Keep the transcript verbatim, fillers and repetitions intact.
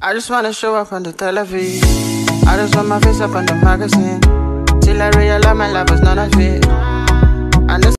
I just wanna show up on the television. I just want my face up on the magazine. Till I realize my life was none of it.